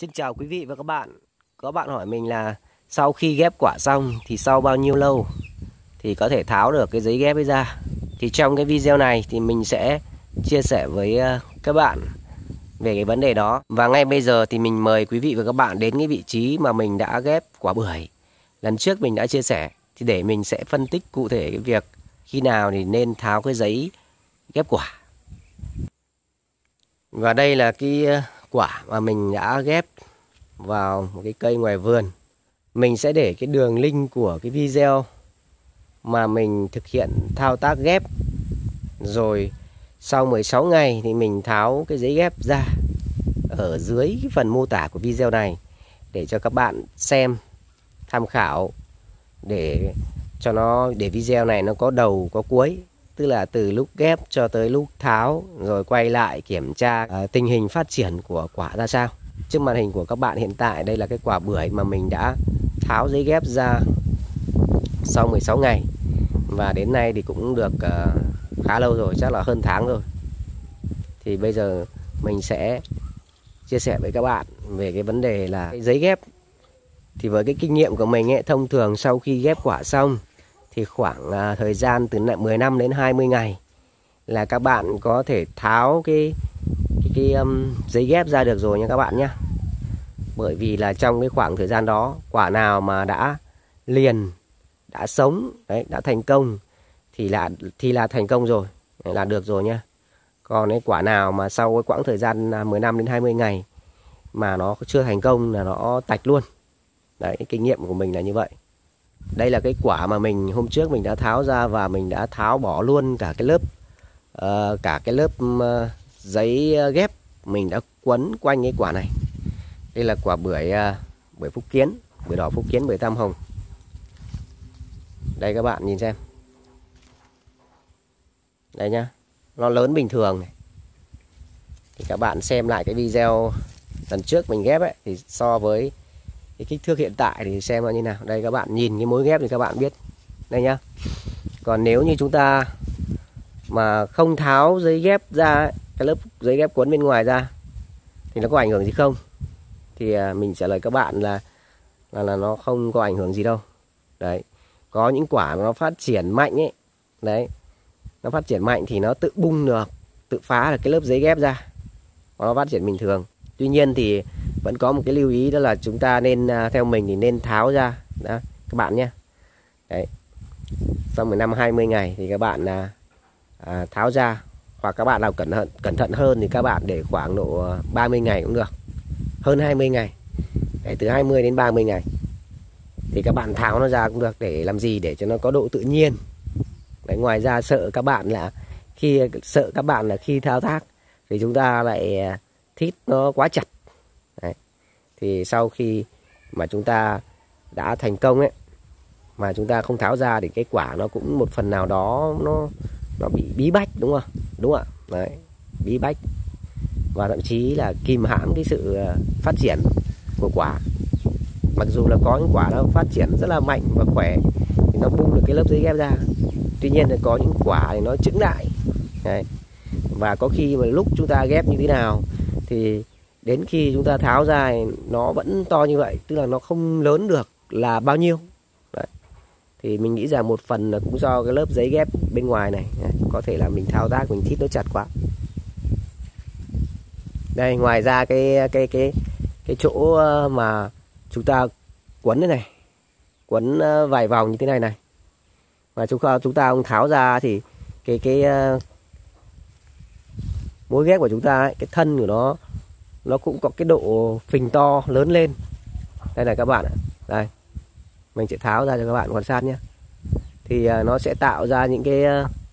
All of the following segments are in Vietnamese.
Xin chào quý vị và các bạn. Có bạn hỏi mình là sau khi ghép quả xong thì sau bao nhiêu lâu thì có thể tháo được cái giấy ghép ấy ra. Thì trong cái video này thì mình sẽ chia sẻ với các bạn về cái vấn đề đó. Và ngay bây giờ thì mình mời quý vị và các bạn đến cái vị trí mà mình đã ghép quả bưởi. Lần trước mình đã chia sẻ thì để mình sẽ phân tích cụ thể cái việc khi nào thì nên tháo cái giấy ghép quả. Và đây là cái quả mà mình đã ghép vào một cái cây ngoài vườn. Mình sẽ để cái đường link của cái video mà mình thực hiện thao tác ghép. Rồi sau 16 ngày thì mình tháo cái giấy ghép ra ở dưới cái phần mô tả của video này để cho các bạn xem tham khảo, để video này nó có đầu có cuối, tức là từ lúc ghép cho tới lúc tháo, rồi quay lại kiểm tra tình hình phát triển của quả ra sao. Trước màn hình của các bạn hiện tại đây là cái quả bưởi mà mình đã tháo giấy ghép ra sau 16 ngày. Và đến nay thì cũng được khá lâu rồi, chắc là hơn tháng rồi. Thì bây giờ mình sẽ chia sẻ với các bạn về cái vấn đề là cái giấy ghép. Thì với cái kinh nghiệm của mình ấy, thông thường sau khi ghép quả xong thì khoảng thời gian từ 15 đến 20 ngày là các bạn có thể tháo cái giấy ghép ra được rồi nha các bạn nhé. Bởi vì là trong cái khoảng thời gian đó, quả nào mà đã liền, đã sống, đấy, đã thành công thì là thành công rồi, là được rồi nhá. Còn cái quả nào mà sau cái quãng thời gian 15 đến 20 ngày mà nó chưa thành công là nó tạch luôn. Đấy, kinh nghiệm của mình là như vậy. Đây là cái quả mà mình hôm trước mình đã tháo ra, và mình đã tháo bỏ luôn cả cái lớp giấy ghép mình đã quấn quanh cái quả này. Đây là quả bưởi Phúc Kiến, bưởi đỏ Phúc Kiến, bưởi tam hồng. Đây các bạn nhìn xem. Đây nhá, nó lớn bình thường này. Thì các bạn xem lại cái video lần trước mình ghép ấy, thì so với cái kích thước hiện tại thì xem nó như nào. Đây các bạn nhìn cái mối ghép thì các bạn biết. Đây nhá. Còn nếu như chúng ta mà không tháo giấy ghép ra ấy, cái lớp giấy ghép cuốn bên ngoài ra, thì nó có ảnh hưởng gì không? Thì mình trả lời các bạn là nó không có ảnh hưởng gì đâu. Đấy. Có những quả nó phát triển mạnh ấy. Đấy. Nó phát triển mạnh thì nó tự bung được, tự phá được cái lớp giấy ghép ra. Nó phát triển bình thường. Tuy nhiên thì vẫn có một cái lưu ý, đó là chúng ta nên, theo mình thì nên tháo ra. Đó, các bạn nhé. Đấy. Sau 15-20 ngày thì các bạn tháo ra. Hoặc các bạn nào cẩn thận hơn thì các bạn để khoảng độ 30 ngày cũng được. Hơn 20 ngày. Để từ 20 đến 30 ngày. Thì các bạn tháo nó ra cũng được. Để làm gì? Để cho nó có độ tự nhiên. Đấy, ngoài ra sợ các bạn là khi thao tác thì chúng ta lại thít nó quá chặt. Đấy. Thì sau khi mà chúng ta đã thành công ấy, mà chúng ta không tháo ra thì cái quả nó cũng một phần nào đó nó bị bí bách, đúng không? Đúng ạ. Đấy, bí bách. Và thậm chí là kìm hãm cái sự phát triển của quả. Mặc dù là có những quả nó phát triển rất là mạnh và khỏe thì nó bung được cái lớp giấy ghép ra. Tuy nhiên là có những quả thì nó chững lại. Đấy. Và có khi mà lúc chúng ta ghép như thế nào thì đến khi chúng ta tháo ra thì nó vẫn to như vậy, tức là nó không lớn được là bao nhiêu. Đấy. Thì mình nghĩ rằng một phần là cũng do cái lớp giấy ghép bên ngoài này. Đấy. Có thể là mình thao tác mình thít nó chặt quá. Đây, ngoài ra cái chỗ mà chúng ta quấn thế này, quấn vài vòng như thế này này, mà chúng ta không tháo ra thì cái mối ghép của chúng ta ấy, cái thân của nó cũng có cái độ phình to lớn lên. Đây này các bạn ạ. Đây, mình sẽ tháo ra cho các bạn quan sát nhé. Thì nó sẽ tạo ra những cái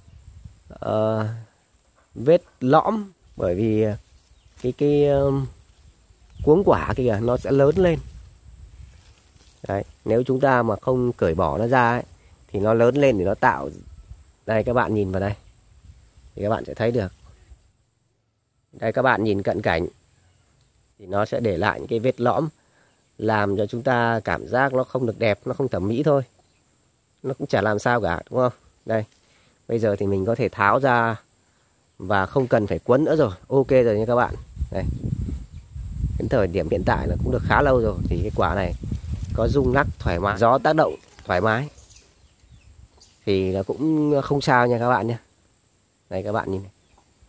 vết lõm, bởi vì cái cuống quả kìa nó sẽ lớn lên. Đấy, nếu chúng ta mà không cởi bỏ nó ra ấy, thì nó lớn lên thì nó tạo. Đây các bạn nhìn vào đây thì các bạn sẽ thấy được. Đây các bạn nhìn cận cảnh thì nó sẽ để lại những cái vết lõm, làm cho chúng ta cảm giác nó không được đẹp, nó không thẩm mỹ thôi. Nó cũng chả làm sao cả, đúng không? Đây, bây giờ thì mình có thể tháo ra và không cần phải quấn nữa rồi. Ok rồi nha các bạn. Đây. Đến thời điểm hiện tại là cũng được khá lâu rồi, thì cái quả này có rung lắc thoải mái, gió tác động thoải mái thì là cũng không sao nha các bạn nhé. Đây các bạn nhìn này.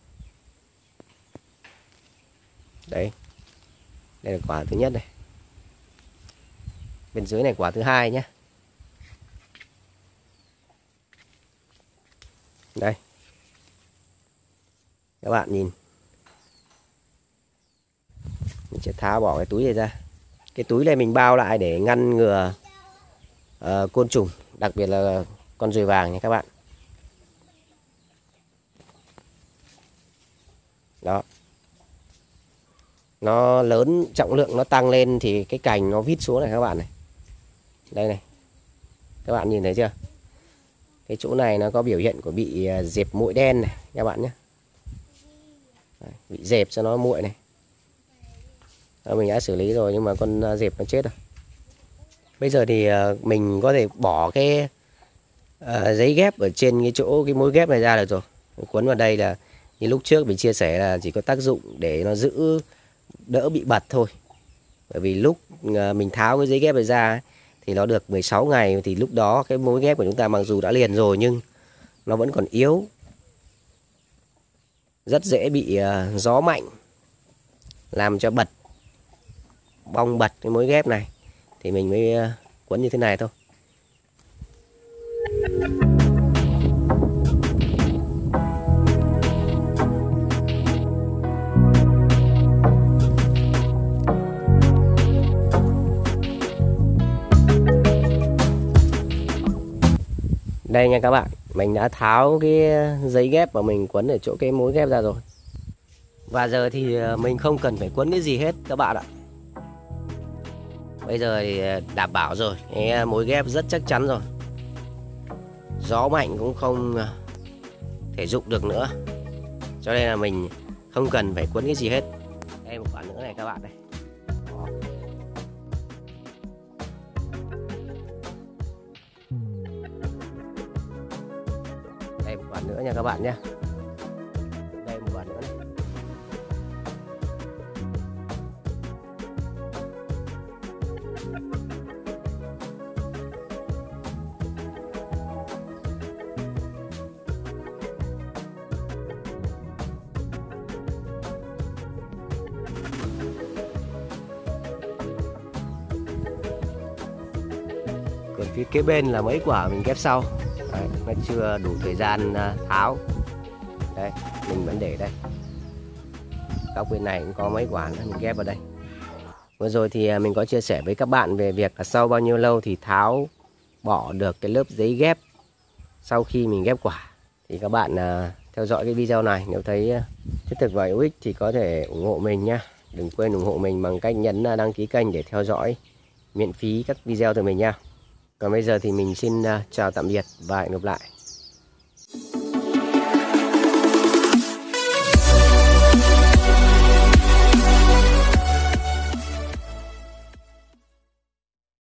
Đấy, đây là quả thứ nhất này, bên dưới này quả thứ hai nhé. Đây các bạn nhìn, mình sẽ tháo bỏ cái túi này ra. Cái túi này mình bao lại để ngăn ngừa côn trùng, đặc biệt là con ruồi vàng nha các bạn. Đó, nó lớn, trọng lượng nó tăng lên thì cái cành nó vít xuống này các bạn này. Đây này, các bạn nhìn thấy chưa? Cái chỗ này nó có biểu hiện của bị dẹp muội đen này các bạn nhé. Đấy, bị dẹp cho nó muội này. Đó, mình đã xử lý rồi nhưng mà con dẹp nó chết rồi. Bây giờ thì mình có thể bỏ cái giấy ghép ở trên cái chỗ cái mối ghép này ra được rồi. Quấn vào đây là như lúc trước mình chia sẻ là chỉ có tác dụng để nó giữ đỡ bị bật thôi. Bởi vì lúc mình tháo cái giấy ghép này ra thì nó được 16 ngày, thì lúc đó cái mối ghép của chúng ta mặc dù đã liền rồi nhưng nó vẫn còn yếu, rất dễ bị gió mạnh làm cho bật, bong bật cái mối ghép này, thì mình mới quấn như thế này thôi. Đây nha các bạn, mình đã tháo cái giấy ghép mà mình quấn ở chỗ cái mối ghép ra rồi. Và giờ thì mình không cần phải quấn cái gì hết các bạn ạ. Bây giờ thì đảm bảo rồi, cái mối ghép rất chắc chắn rồi. Gió mạnh cũng không thể dụng được nữa. Cho nên là mình không cần phải quấn cái gì hết. Đây một quả nữa này các bạn này. Đó. Đây một quả nữa nha các bạn nhé. Đây một quả nữa này. Còn phía kế bên là mấy quả mình ghép sau. Đấy, nó chưa đủ thời gian tháo. Đây, mình vẫn để đây. Góc bên này cũng có mấy quả nữa mình ghép vào đây. Vừa rồi thì mình có chia sẻ với các bạn về việc là sau bao nhiêu lâu thì tháo bỏ được cái lớp giấy ghép sau khi mình ghép quả. Thì các bạn theo dõi cái video này, nếu thấy thiết thực và hữu ích thì có thể ủng hộ mình nhé. Đừng quên ủng hộ mình bằng cách nhấn đăng ký kênh để theo dõi miễn phí các video từ mình nha. Còn bây giờ thì mình xin chào tạm biệt và hẹn gặp lại.